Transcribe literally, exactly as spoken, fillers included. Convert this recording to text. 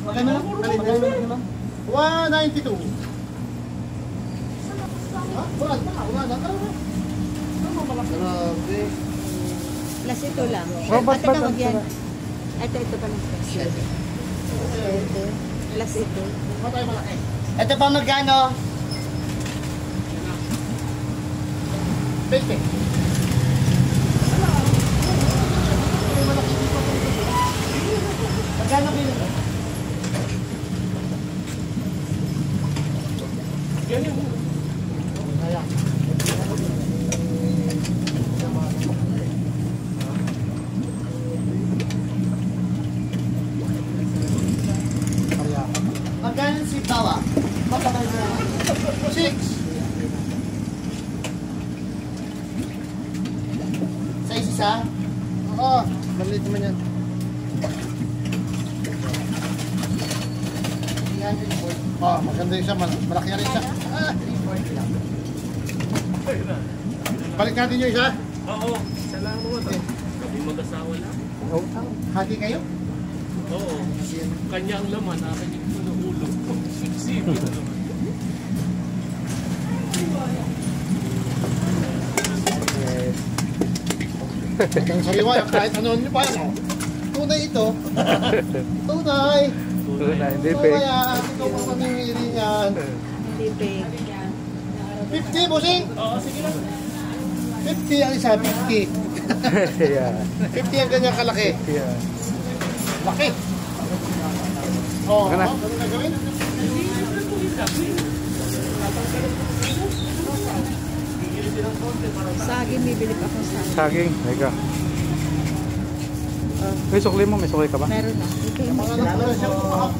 Magkano lang? Magkano lang? one ninety-two. Ha? Wala na, wala na. Grabe. Plus ito lang. Oh, ba't Ate ba't ka ang magyan. sila? Ito, ito pa lang. Ito. Plus ito. Matay malaki. Ito pa magkano? twenty. Magkano kilo? Yan yung... Kaya. Magkano si Bawa? Six. Sa isa? Oo, maliit naman yan. Oh, maganda yung siya, malaki na rin siya. Ah, balik natin yung isa. Oo, salamat. Kami mag-asawa lang. Oh, hati kayo? Oo. Kanya ang laman, akin yung pinuhulog ko. Sipsipin na naman. Ang sariwa, kahit ano nyo pa yan. Tunay ito. Tunay. Tunay, hindi So fake. kaya, ito po mamimili yan. Hindi fake. fifty, bossing. Oo, sige lang. fifty ang isa, fifty. Yeah. fifty ang ganyan kalaki. Yeah. Laki. Oo, Baka na. oh, ganun na gawin. Saging, bibili pa akong saging. Saging. Teka. May sukli mo? May sukli ka ba? Meron na. Ito yung Mga anak ko na siya,